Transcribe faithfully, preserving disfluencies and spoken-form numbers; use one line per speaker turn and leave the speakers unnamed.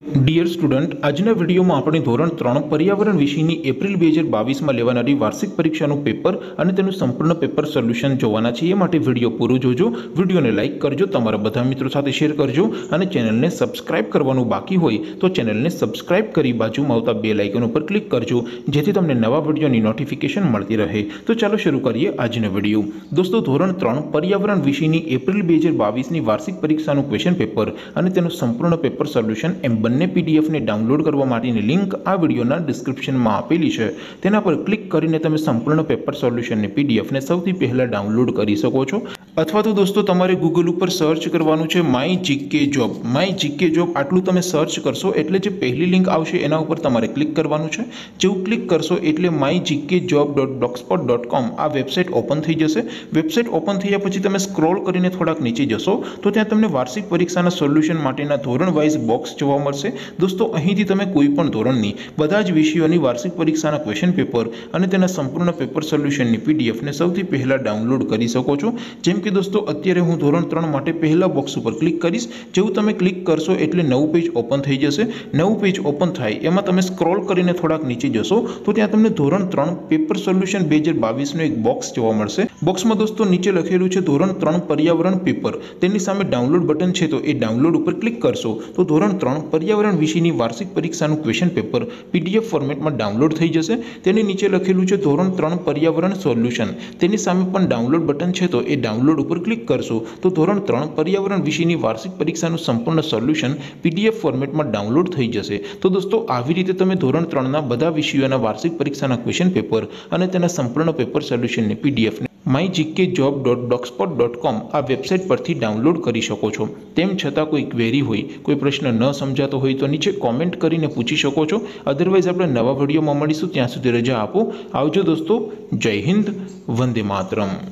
Dear student, આજના વિડીયોમાં આપણે ધોરણ ત્રણ પર્યાવરણ વિષયની એપ્રિલ બે હજાર બાવીસમાં લેવાનારી વાર્ષિક પરીક્ષાનું પેપર અને તેનું સંપૂર્ણ પેપર સોલ્યુશન જોવાના છે। એ માટે વિડીયો પૂરો જોજો, વિડીયોને લાઇક કરજો, તમારા બધા મિત્રો સાથે શેર કરજો અને ચેનલને સબસ્ક્રાઇબ કરવાનું બાકી હોય તો ચેનલને સબસ્ક્રાઇબ કરી બાજુમાં આવતા બેલ આઇકન ઉપર ક્લિક કરજો જેથી તમને નવા વિડીયોની નોટિફિકેશન મળતી રહે। તો ચાલો શરૂ કરીએ આજનો વિડીયો। દોસ્તો, ધોરણ ત્રણ પર્યાવરણ વિષયની એપ્રિલ બે હજાર બાવીસની વાર્ષિક પરીક્ષાનું ક્વેશ્ચન પેપર અને તેનું સંપૂર્ણ પેપર સોલ્યુશન એમ બંને पीडीएफ ने डाउनलॉड करवा माटेनी लिंक आ विडियोना डिस्क्रिप्शन में आपेली है। तेना पर क्लिक करीने तमे संपूर्ण पेपर सोल्यूशन ने पीडीएफ ने सौथी पहला डाउनलॉड करी सको छो। अथवा तो दोस्तों तमारे गूगल पर सर्च करवानुं छे my GK job. My GK job आटलू तमे सर्च करशो एटले जे पहली लिंक आवशे एना उपर तमारे क्लिक करवानुं छे। जेवुं क्लिक करशो एटले my GK job dot blogspot dot com आ वेबसाइट ओपन थई जशे। वेबसाइट ओपन थया पछी तमे स्क्रॉल करीने थोड़ाक नीचे जशो तो त्यां तमने वार्षिक परीक्षाना सोल्यूशन माटेना धोरण वाइज बॉक्स जोवा मळशे। दोस्तों, અહીંથી તમે કોઈ પણ ધોરણની બધા જ વિષયોની વાર્ષિક પરીક્ષાના ક્વેશ્ચન પેપર અને તેના સંપૂર્ણ પેપર સોલ્યુશનની પીડીએફ ને સૌથી પહેલા ડાઉનલોડ કરી શકો છો। જેમ કે દોસ્તો, અત્યારે હું ધોરણ ત્રણ માટે પહેલા બોક્સ ઉપર ક્લિક કરીશ। જેવું તમે ક્લિક કરશો એટલે નવું પેજ ઓપન થઈ જશે। નવું પેજ ઓપન થાય એમાં તમે સ્ક્રોલ કરીને થોડાક નીચે જશો તો ત્યાં તમને ધોરણ ત્રણ પેપર સોલ્યુશન બે હજાર બાવીસનું એક બોક્સ જોવા મળશે। બોક્સમાં દોસ્તો નીચે લખેલું છે ધોરણ ત્રણ પર્યાવરણ પેપર। તેની સામે ડાઉનલોડ બટન છે તો એ ડાઉનલોડ ઉપર ક્લિક કરશો તો ધોરણ ત્રણ પર્યાવરણ વિષયની वार्षिक परीक्षाનું क्वेश्चन पेपर पीडीएफ फॉर्मेटમાં ડાઉનલોડ થઈ જશે। તેની નીચે લખેલું છે ધોરણ ત્રણ પર્યાવરણ સોલ્યુશન। તેની સામે પણ ડાઉનલોડ બટન છે તો એ ડાઉનલોડ ઉપર ક્લિક કરશો તો ધોરણ ત્રણ પર્યાવરણ વિષયની વાર્ષિક પરીક્ષાનું સંપૂર્ણ સોલ્યુશન પીડીએફ ફોર્મેટમાં ડાઉનલોડ થઈ જશે। તો દોસ્તો, આવી રીતે તમે ધોરણ ત્રણ ના બધા વિષયોના વાર્ષિક પરીક્ષાના ક્વેશ્ચન પેપર અને તેના સંપૂર્ણ પેપર સોલ્યુશનની PDF my GK job dot blogspot dot com आ वेबसाइट पर डाउनलॉड करी सको छो। तेम छतां कोई क्वेरी होय, कोई प्रश्न न समजातो होय तो नीचे कॉमेंट करीने पूछी शको छो। अदरवाइज आपणे नवा विडियोमां मळीशुं, त्यां सुधी रजा आपो। आवजो दोस्तों। जय हिंद, वंदे मातरम।